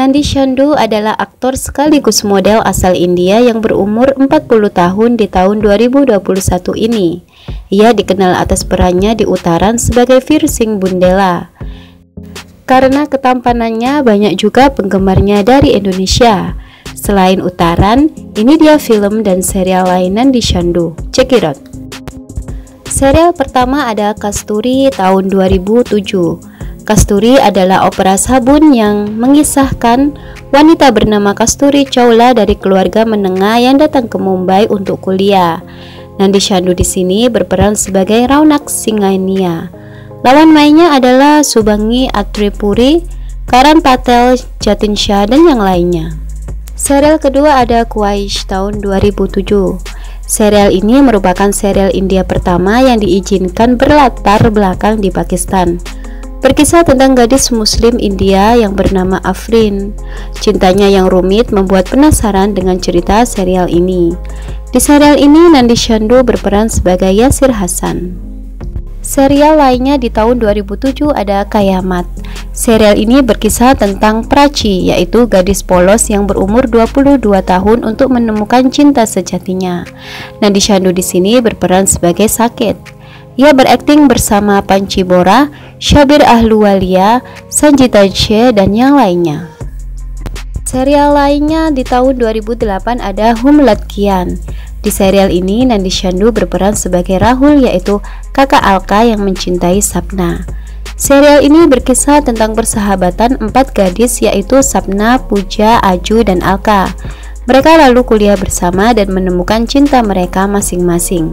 Nandish Sandhu adalah aktor sekaligus model asal India yang berumur 40 tahun di tahun 2021 ini. Ia dikenal atas perannya di Uttaran sebagai Veer Singh Bundela. Karena ketampanannya, banyak juga penggemarnya dari Indonesia. Selain Uttaran, ini dia film dan serial lain Nandish Sandhu. Check it out. Serial pertama ada Kasturi tahun 2007. Kasturi adalah opera sabun yang mengisahkan wanita bernama Kasturi Chawla dari keluarga menengah yang datang ke Mumbai untuk kuliah. Nandish Sandhu di sini berperan sebagai Raunak Singhania. Lawan mainnya adalah Subhangi Atripuri, Karan Patel, Jatin Shah, dan yang lainnya. Serial kedua ada Khwahish tahun 2007. Serial ini merupakan serial India pertama yang diizinkan berlatar belakang di Pakistan. Berkisah tentang gadis muslim India yang bernama Afrin. Cintanya yang rumit membuat penasaran dengan cerita serial ini. Di serial ini Nandish Sandhu berperan sebagai Yasir Hasan. Serial lainnya di tahun 2007 ada Kayamat. Serial ini berkisah tentang Prachi, yaitu gadis polos yang berumur 22 tahun untuk menemukan cinta sejatinya. Nandish Sandhu di sini berperan sebagai Sakit. Ia berakting bersama Panchi Bora, Shabir Ahluwalia, Sanjita Che, dan yang lainnya. Serial lainnya di tahun 2008 ada Hum Latkian. Di serial ini Nandish Sandhu berperan sebagai Rahul, yaitu kakak Alka yang mencintai Sapna. Serial ini berkisah tentang persahabatan 4 gadis, yaitu Sapna, Pooja, Aju, dan Alka. Mereka lalu kuliah bersama dan menemukan cinta mereka masing-masing.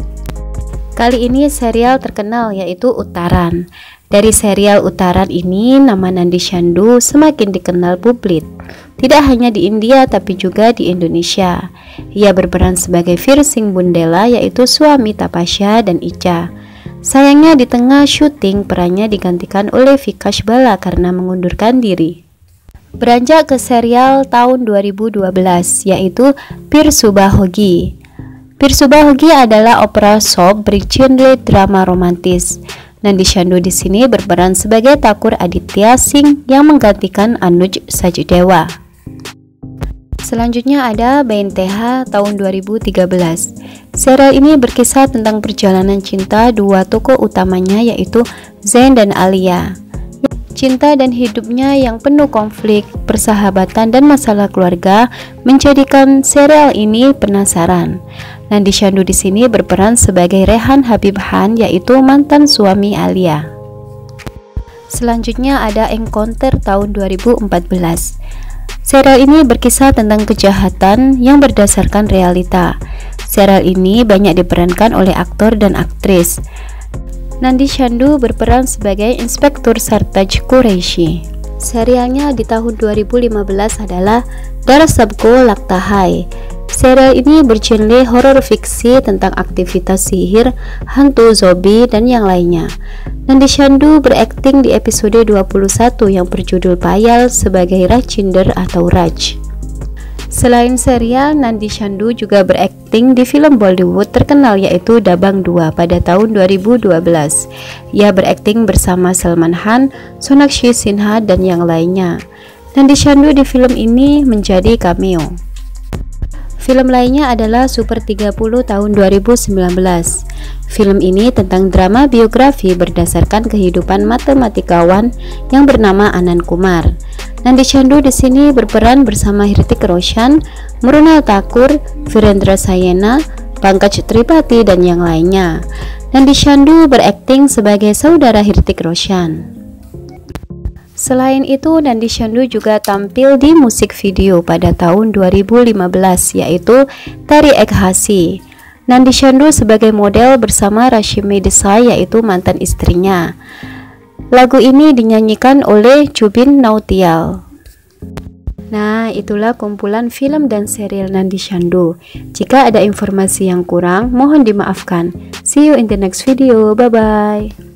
Kali ini serial terkenal yaitu Uttaran. Dari serial Uttaran ini, nama Nandish Sandhu semakin dikenal publik. Tidak hanya di India tapi juga di Indonesia. Ia berperan sebagai Veer Singh Bundela, yaitu suami Tapasya dan Icha. Sayangnya di tengah syuting perannya digantikan oleh Vikash Bala karena mengundurkan diri. Beranjak ke serial tahun 2012 yaitu Phir Subah Hogi. Phir Subah Hogi adalah opera soap bergenre drama romantis. Nandish Sandhu di sini berperan sebagai Thakur Aditya Singh yang menggantikan Anuj Sachdewa. Selanjutnya ada BNTH tahun 2013. Serial ini berkisah tentang perjalanan cinta dua tokoh utamanya yaitu Zain dan Alia. Cinta dan hidupnya yang penuh konflik, persahabatan, dan masalah keluarga menjadikan serial ini penasaran. Nandish Sandhu di sini berperan sebagai Rehan Habib Khan, yaitu mantan suami Alia. Selanjutnya ada Encounter tahun 2014. Serial ini berkisah tentang kejahatan yang berdasarkan realita. Serial ini banyak diperankan oleh aktor dan aktris. Nandish Sandhu berperan sebagai Inspektur Sartaj Qureshi. Serialnya di tahun 2015 adalah Dar Sabko Lagta Hai. Serial ini bergenre horor fiksi tentang aktivitas sihir, hantu, zombie, dan yang lainnya. Nandish Sandhu berakting di episode 21 yang berjudul Payal sebagai Rajinder atau Raj. Selain serial, Nandish Sandhu juga berakting di film Bollywood terkenal yaitu Dabang 2 pada tahun 2012. Ia berakting bersama Salman Khan, Sonakshi Sinha, dan yang lainnya. Nandish Sandhu di film ini menjadi cameo. Film lainnya adalah Super 30 tahun 2019. Film ini tentang drama biografi berdasarkan kehidupan matematikawan yang bernama Anand Kumar. Nandish Sandhu di sini berperan bersama Hrithik Roshan, Mrunal Thakur, Virendra Sayena, Pankaj Tripathi, dan yang lainnya. Nandish Sandhu berakting sebagai saudara Hrithik Roshan. Selain itu, Nandish Sandhu juga tampil di musik video pada tahun 2015 yaitu Tari Ek Hasi. Nandish Sandhu sebagai model bersama Rashmi Desai yaitu mantan istrinya. Lagu ini dinyanyikan oleh Jubin Nautiyal. Nah, itulah kumpulan film dan serial Nandish Sandhu. Jika ada informasi yang kurang, mohon dimaafkan. See you in the next video. Bye-bye.